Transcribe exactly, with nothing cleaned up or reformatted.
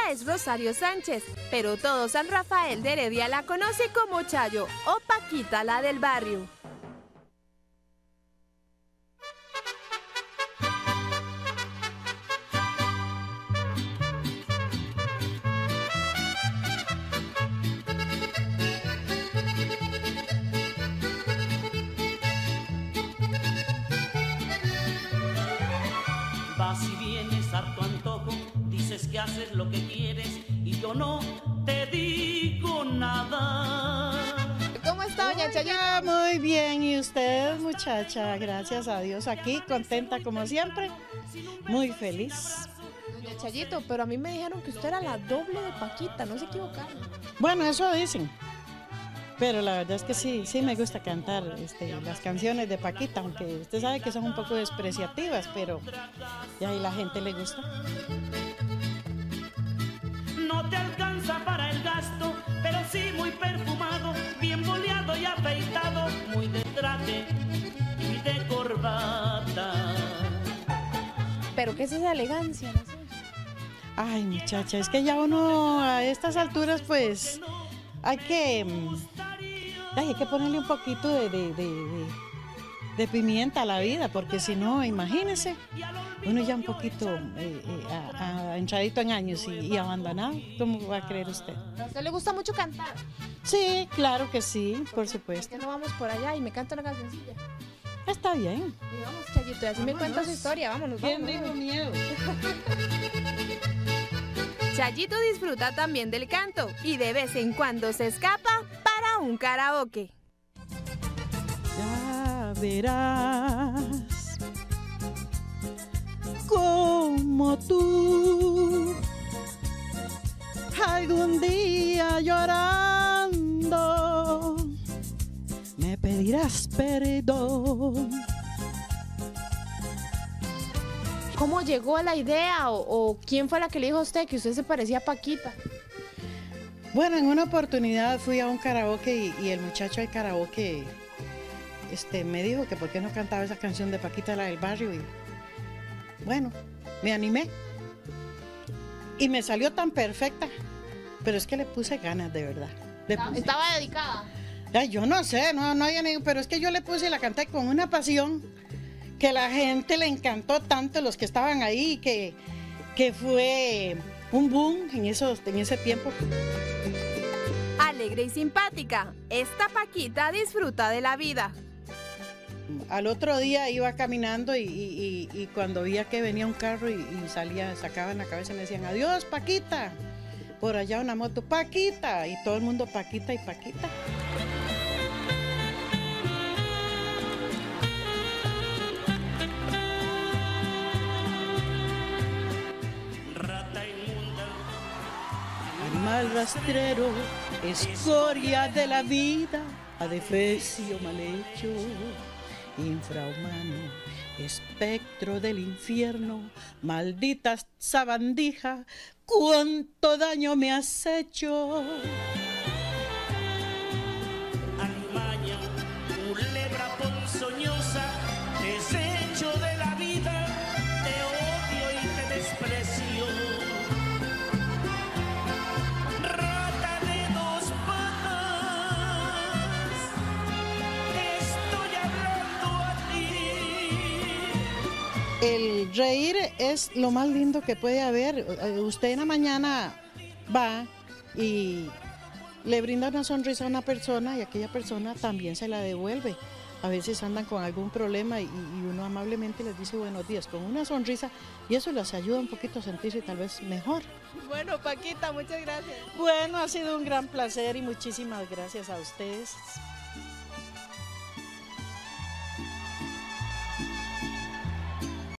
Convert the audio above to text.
Ella es Rosario Sánchez, pero todo San Rafael de Heredia la conoce como Chayo o Paquita la del barrio. Vas y vienes a tu antojo, dices que haces lo que quieres y yo no te digo nada. ¿Cómo está, doña Chayito? Muy bien, ¿y usted, muchacha? Gracias a Dios, aquí contenta como siempre, muy feliz. Doña Chayito, pero a mí me dijeron que usted era la doble de Paquita, no se equivocaron. Bueno, eso dicen, pero la verdad es que sí, sí me gusta cantar este, las canciones de Paquita, aunque usted sabe que son un poco despreciativas, pero ya ahí la gente le gusta. No te alcanza para el gasto, pero sí muy perfumado, bien boleado y afeitado, muy de traje y de corbata. ¿Pero qué es esa elegancia? No sé. Ay, muchacha, es que ya uno a estas alturas pues hay que, ay, hay que ponerle un poquito de, de, de, de, de pimienta a la vida, porque si no, imagínese, uno ya un poquito eh, eh, a, a, entradito en años y, y abandonado, ¿cómo va a creer usted? ¿A usted le gusta mucho cantar? Sí, claro que sí, por supuesto. ¿Por qué no vamos por allá y me canta una cancioncilla? Está bien. Y vamos, Chayito, y así me cuenta su historia, vámonos, ¿Quién vámonos. dijo miedo? Chayito disfruta también del canto y de vez en cuando se escapa para un karaoke. Ya verás como tú algún día llorando me pedirás perdón. ¿Cómo llegó a la idea o, o quién fue la que le dijo a usted que usted se parecía a Paquita? Bueno, en una oportunidad fui a un karaoke y, y el muchacho del karaoke este, me dijo que por qué no cantaba esa canción de Paquita la del barrio y bueno, me animé y me salió tan perfecta, pero es que le puse ganas de verdad. Le puse... ¿Estaba dedicada? Ay, yo no sé, no, no hay ni... pero es que yo le puse y la canté con una pasión que la gente le encantó tanto, los que estaban ahí, que, que fue un boom en, esos, en ese tiempo. Alegre y simpática, esta Paquita disfruta de la vida. Al otro día iba caminando y, y, y, y cuando veía que venía un carro y, y salía, sacaban la cabeza y me decían, adiós, Paquita. Por allá una moto, Paquita. Y todo el mundo Paquita y Paquita. Animal rastrero, escoria de la vida, adefesio mal hecho, infrahumano, espectro del infierno, maldita sabandija, cuánto daño me has hecho. Alimaña, culebra ponzoñosa, desecho de la vida, te odio y te desprecio. Rata de dos patas, estoy hablando a ti. El reír es lo más lindo que puede haber. Usted en la mañana va y le brinda una sonrisa a una persona y aquella persona también se la devuelve. A veces andan con algún problema y, y uno amablemente les dice buenos días con una sonrisa y eso les ayuda un poquito a sentirse tal vez mejor. Bueno, Paquita, muchas gracias. Bueno, ha sido un gran placer y muchísimas gracias a ustedes.